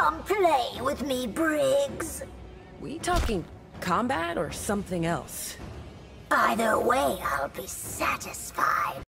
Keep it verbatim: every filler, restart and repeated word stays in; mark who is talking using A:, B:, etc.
A: Come play with me, Briggs.
B: We talking combat or something else?
A: Either way, I'll be satisfied.